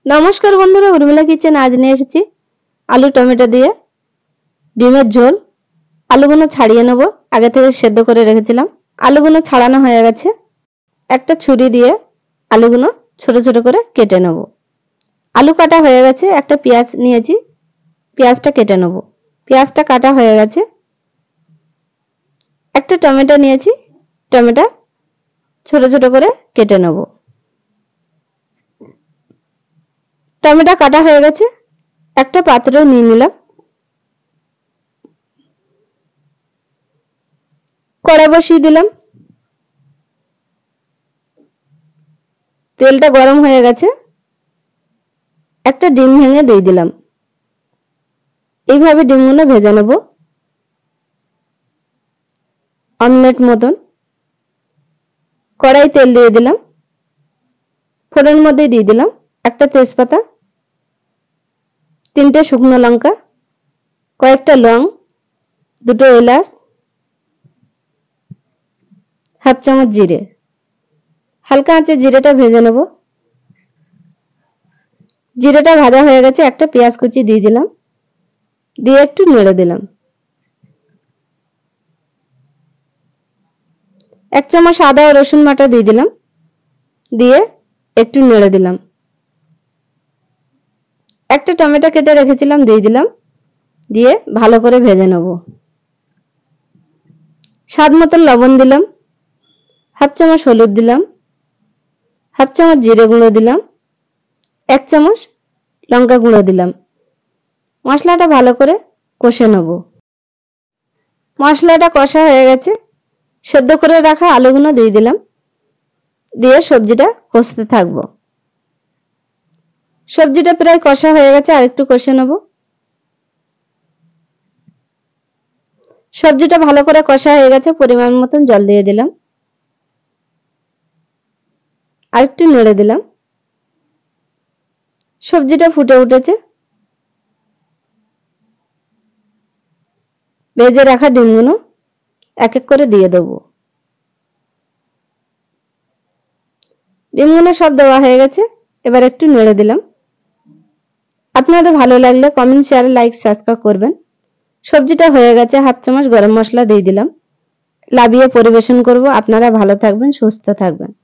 নমস্কার বন্ধুরা, উর্মিলা কিচেন আজ নিয়ে এসেছি আলু টমেটো দিয়ে ডিমের ঝোল। আলুগুলো ছাড়িয়ে নেব, আগে থেকে সেদ্ধ করে রেখেছিলাম। আলুগুলো ছাড়ানো হয়ে গেছে। একটা ছুরি দিয়ে আলুগুলো ছোট ছোট করে কেটে নেব। আলু কাটা হয়ে গেছে। একটা পেঁয়াজ নিয়েছি, পেঁয়াজটা কেটে নেব। পেঁয়াজটা কাটা হয়ে গেছে। একটা টমেটো নিয়েছি, টমেটো ছোট ছোট করে কেটে নেব। টমেটো কাটা হয়ে গেছে। একটা পাত্র নিয়ে নিলাম। কড়া বসিয়ে দিলাম। তেলটা গরম হয়ে গেছে। একটা ডিম ভেঙে দিয়ে দিলাম। এইভাবে ডিমগুলো ভেজে নেব অমলেট মতন। কড়াই তেল দিয়ে দিলাম। ফোড়নের মধ্যে দিয়ে দিলাম একটা তেজপাতা, 3টে শুকনো লঙ্কা, কয়েকটা লং, 2টো এলাচ, হাফ চামচ জিরে। হালকা আঁচে জিরেটা ভেজে নেব। জিরেটা ভাজা হয়ে গেছে। একটা পেঁয়াজ কুচি দিয়ে দিলাম, দিয়ে একটু নেড়ে দিলাম। 1 চামচ আদা ও রসুন বাটা দিয়ে দিলাম, দিয়ে একটু নেড়ে দিলাম। একটা টমেটো কেটে রেখেছিলাম দিয়ে দিলাম, দিয়ে ভালো করে ভেজে নেব। স্বাদ মতো লবণ দিলাম, হাফ চামচ হলুদ দিলাম, হাফ চামচ জিরে গুঁড়ো দিলাম, 1 চামচ লঙ্কা গুঁড়ো দিলাম। মশলাটা ভালো করে কষে নেব। মশলাটা কষা হয়ে গেছে। সেদ্ধ করে রাখা আলুগুলো দিয়ে দিলাম, দিয়ে সবজিটা কষতে থাকবো। সবজিটা প্রায় কষা হয়ে গেছে, আর একটু কষে নেব। সবজিটা ভালো করে কষা হয়ে গেছে। পরিমাণ মতন জল দিয়ে দিলাম, আর একটু নেড়ে দিলাম। সবজিটা ফুটে উঠেছে। ভেজে রাখা ডিমগুলো এক এক করে দিয়ে দেবো। ডিমগুলো সব দেওয়া হয়ে গেছে। এবার একটু নেড়ে দিলাম। আপনাদের ভালো লাগলে কমেন্ট, শেয়ার, লাইক, সাবস্ক্রাইব করবেন। সবজিটা হয়ে গেছে। হাফ চামচ গরম মশলা দিয়ে দিলাম। নামিয়ে পরিবেশন করব। আপনারা ভালো থাকবেন, সুস্থ থাকবেন।